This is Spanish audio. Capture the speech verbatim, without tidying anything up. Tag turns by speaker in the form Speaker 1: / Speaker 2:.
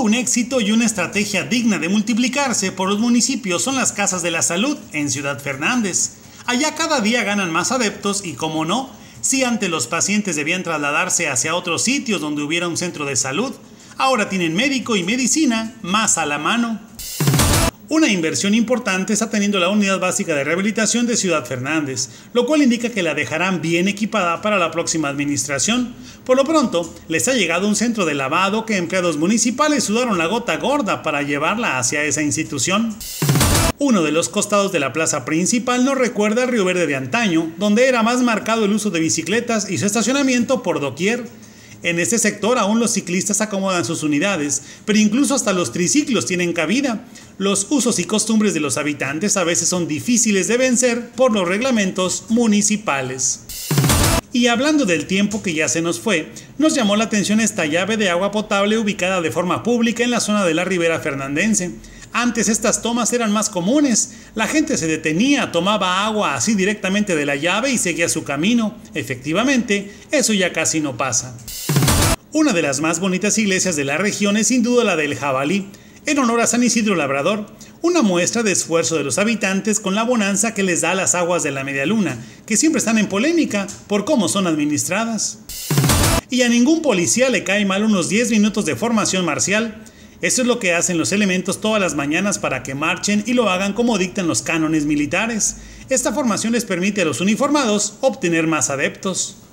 Speaker 1: un éxito y una estrategia digna de multiplicarse por los municipios son las casas de la salud en Ciudad Fernández. Allá cada día ganan más adeptos y, como no, si antes los pacientes debían trasladarse hacia otros sitios donde hubiera un centro de salud, ahora tienen médico y medicina más a la mano. Una inversión importante está teniendo la Unidad Básica de Rehabilitación de Ciudad Fernández, lo cual indica que la dejarán bien equipada para la próxima administración. Por lo pronto, les ha llegado un centro de lavado que empleados municipales sudaron la gota gorda para llevarla hacia esa institución. Uno de los costados de la plaza principal nos recuerda al Río Verde de antaño, donde era más marcado el uso de bicicletas y su estacionamiento por doquier. En este sector aún los ciclistas acomodan sus unidades, pero incluso hasta los triciclos tienen cabida. Los usos y costumbres de los habitantes a veces son difíciles de vencer por los reglamentos municipales. Y hablando del tiempo que ya se nos fue, nos llamó la atención esta llave de agua potable ubicada de forma pública en la zona de la Ribera Fernandense. Antes estas tomas eran más comunes, la gente se detenía, tomaba agua así directamente de la llave y seguía su camino. Efectivamente, eso ya casi no pasa. Una de las más bonitas iglesias de la región es sin duda la del Jabalí, en honor a San Isidro Labrador, una muestra de esfuerzo de los habitantes con la bonanza que les da las aguas de la media luna, que siempre están en polémica por cómo son administradas. Y a ningún policía le cae mal unos diez minutos de formación marcial. Eso es lo que hacen los elementos todas las mañanas para que marchen y lo hagan como dictan los cánones militares. Esta formación les permite a los uniformados obtener más adeptos.